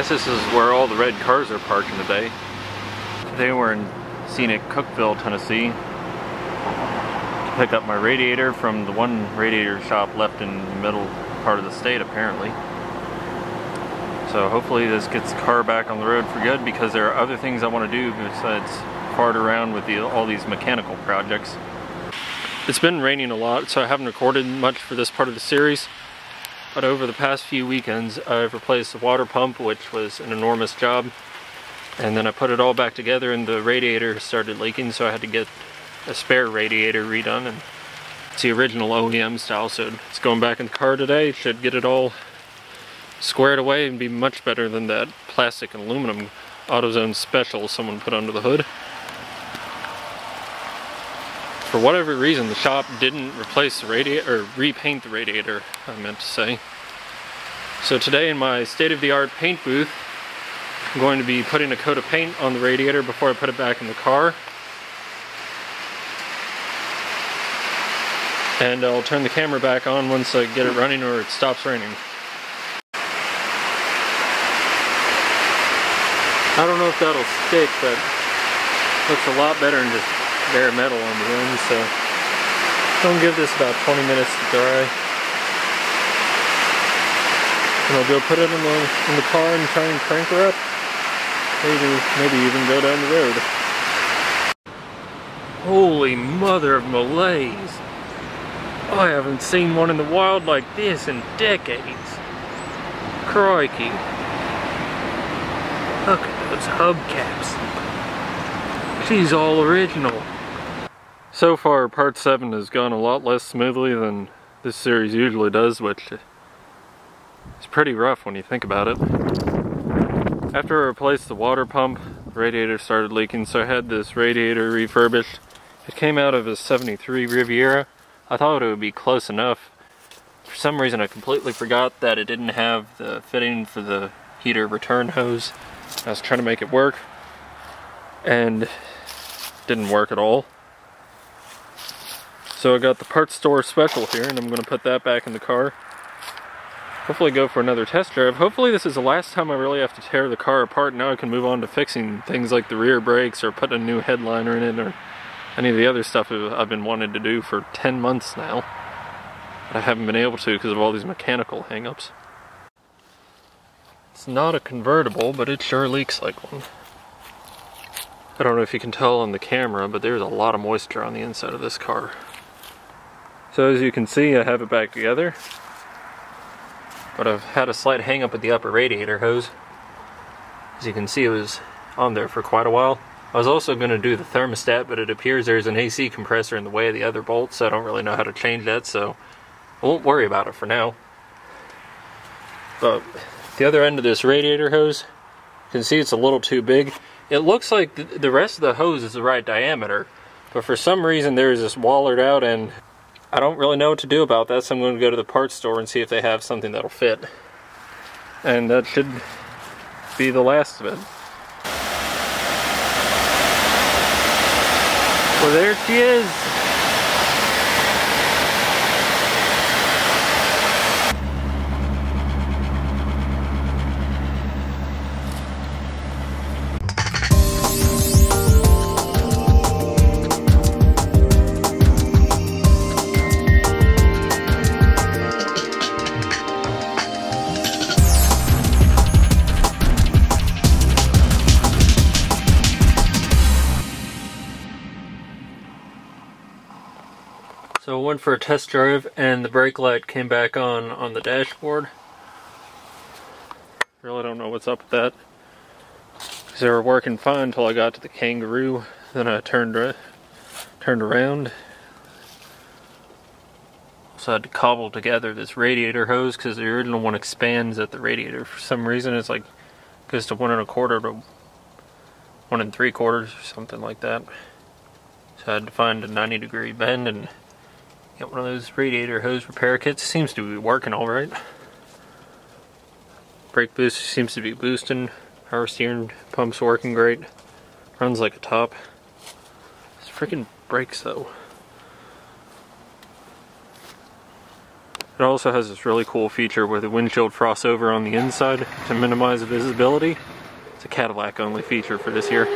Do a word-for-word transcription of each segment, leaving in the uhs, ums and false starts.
guess this is where all the red cars are parking today. Today we're in scenic Cookeville, Tennessee to pick up my radiator from the one radiator shop left in the middle part of the state apparently. So hopefully this gets the car back on the road for good, because there are other things I want to do besides fart around with the, all these mechanical projects. It's been raining a lot, so I haven't recorded much for this part of the series. But over the past few weekends, I've replaced the water pump, which was an enormous job. And then I put it all back together and the radiator started leaking, so I had to get a spare radiator redone. And it's the original O E M style, so it's going back in the car today. Should get it all squared away and be much better than that plastic and aluminum AutoZone special someone put under the hood. For whatever reason, the shop didn't replace the radiator, or repaint the radiator, I meant to say. So today in my state-of-the-art paint booth, I'm going to be putting a coat of paint on the radiator before I put it back in the car. And I'll turn the camera back on once I get it running or it stops raining. I don't know if that'll stick, but it looks a lot better than just bare metal on the end, so I'll give this about twenty minutes to dry. And I'll go put it in the, in the car and try and crank her up. Maybe, maybe even go down the road. Holy mother of malaise. I haven't seen one in the wild like this in decades. Crikey. Look at those hubcaps. She's all original. So far, part seven has gone a lot less smoothly than this series usually does, which is pretty rough when you think about it. After I replaced the water pump, the radiator started leaking, so I had this radiator refurbished. It came out of a seventy-three Riviera. I thought it would be close enough. For some reason I completely forgot that it didn't have the fitting for the heater return hose. I was trying to make it work, and it didn't work at all. So I got the parts store special here, and I'm going to put that back in the car. Hopefully go for another test drive. Hopefully this is the last time I really have to tear the car apart. Now I can move on to fixing things like the rear brakes or putting a new headliner in it or any of the other stuff I've been wanting to do for ten months now. But I haven't been able to because of all these mechanical hang-ups. It's not a convertible, but it sure leaks like one. I don't know if you can tell on the camera, but there's a lot of moisture on the inside of this car. So as you can see, I have it back together. But I've had a slight hang up with the upper radiator hose. As you can see, it was on there for quite a while. I was also going to do the thermostat, but it appears there's an A C compressor in the way of the other bolts, so I don't really know how to change that, so I won't worry about it for now. But the other end of this radiator hose, you can see it's a little too big. It looks like the, the rest of the hose is the right diameter, but for some reason there's this wallered out, and I don't really know what to do about that, so I'm going to go to the parts store and see if they have something that'll fit. And that should be the last of it. Well, there she is. So I went for a test drive and the brake light came back on on the dashboard. Really don't know what's up with that. Because they were working fine until I got to the Kangaroo. Then I turned, uh, turned around. So I had to cobble together this radiator hose because the original one expands at the radiator. For some reason it's like goes to one and a quarter to one and three quarters or something like that. So I had to find a ninety degree bend and get one of those radiator hose repair kits. It seems to be working alright. Brake boost seems to be boosting. Power steering pump's working great. Runs like a top. It's freaking brakes though. I It also has this really cool feature where the windshield frosts over on the inside to minimize visibility. It's a Cadillac only feature for this year.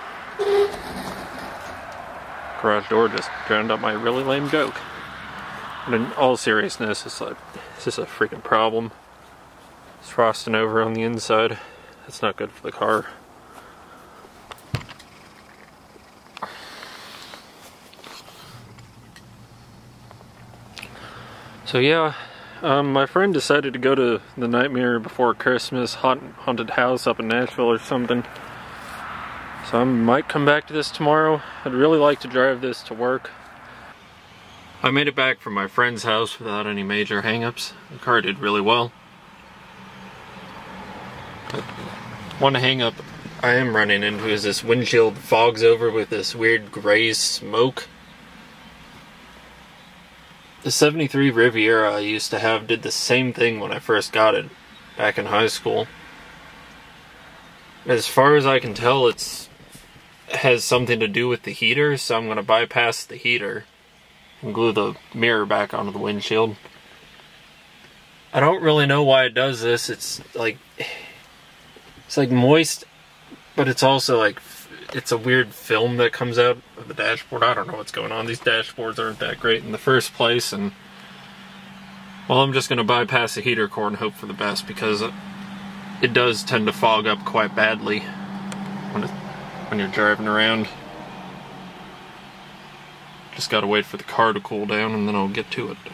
Garage door just drowned out my really lame joke. But in all seriousness, it's like, it's just a freaking problem. It's frosting over on the inside. That's not good for the car. So yeah, um, my friend decided to go to the Nightmare Before Christmas haunted house up in Nashville or something. So I might come back to this tomorrow. I'd really like to drive this to work. I made it back from my friend's house without any major hang-ups. The car did really well. But one hang-up I am running into is this windshield fogs over with this weird gray smoke. The seventy-three Riviera I used to have did the same thing when I first got it, back in high school. As far as I can tell, it's has something to do with the heater, so I'm going to bypass the heater and glue the mirror back onto the windshield. I don't really know why it does this. It's like, it's like moist, but it's also like, it's a weird film that comes out of the dashboard. I don't know what's going on. These dashboards aren't that great in the first place, and well, I'm just going to bypass the heater core and hope for the best, because it does tend to fog up quite badly when, it, when you're driving around. Just gotta wait for the car to cool down and then I'll get to it.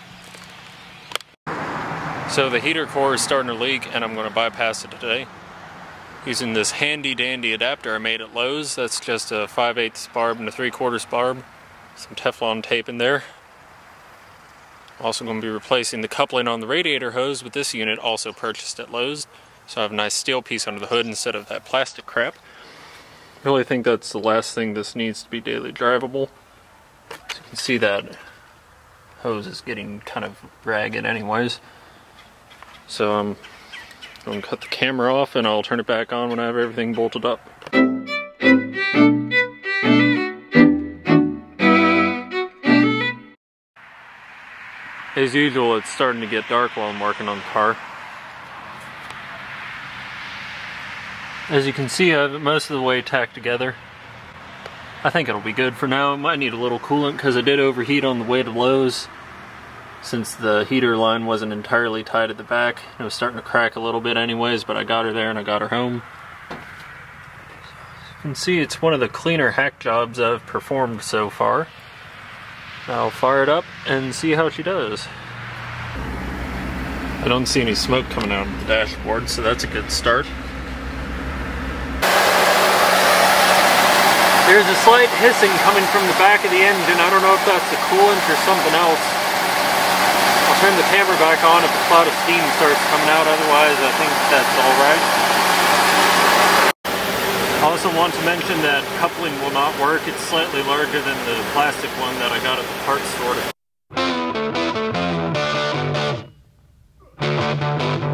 So the heater core is starting to leak and I'm going to bypass it today using this handy dandy adapter I made at Lowe's. That's just a five eighths barb and a three quarters barb. Some Teflon tape in there. Also going to be replacing the coupling on the radiator hose with this unit, also purchased at Lowe's. So I have a nice steel piece under the hood instead of that plastic crap. I really think that's the last thing this needs to be daily drivable. So you can see that hose is getting kind of ragged anyways. So I'm going to cut the camera off and I'll turn it back on when I have everything bolted up. As usual, it's starting to get dark while I'm working on the car. As you can see, I have it most of the way tacked together. I think it'll be good for now. It might need a little coolant because it did overheat on the way to Lowe's, since the heater line wasn't entirely tight at the back. It was starting to crack a little bit anyways, but I got her there and I got her home. As you can see, it's one of the cleaner hack jobs I've performed so far. I'll fire it up and see how she does. I don't see any smoke coming out of the dashboard, so that's a good start. There's a slight hissing coming from the back of the engine. I don't know if that's the coolant or something else. I'll turn the camera back on if a cloud of steam starts coming out, otherwise I think that's alright. I also want to mention that coupling will not work. It's slightly larger than the plastic one that I got at the parts store.